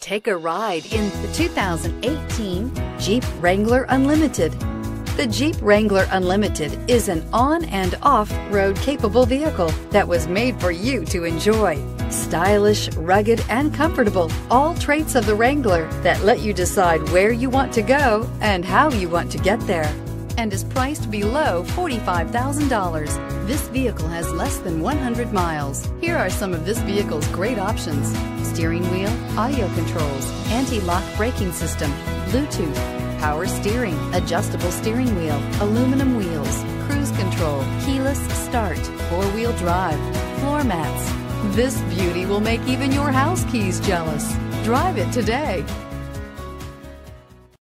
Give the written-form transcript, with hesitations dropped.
Take a ride in the 2018 Jeep Wrangler Unlimited. The Jeep Wrangler Unlimited is an on- and off-road capable vehicle that was made for you to enjoy. Stylish, rugged, and comfortable, all traits of the Wrangler that let you decide where you want to go and how you want to get there, and is priced below $45,000. This vehicle has less than 100 miles. Here are some of this vehicle's great options: steering wheel audio controls, anti-lock braking system, Bluetooth, power steering, adjustable steering wheel, aluminum wheels, cruise control, keyless start, four-wheel drive, floor mats. This beauty will make even your house keys jealous. Drive it today.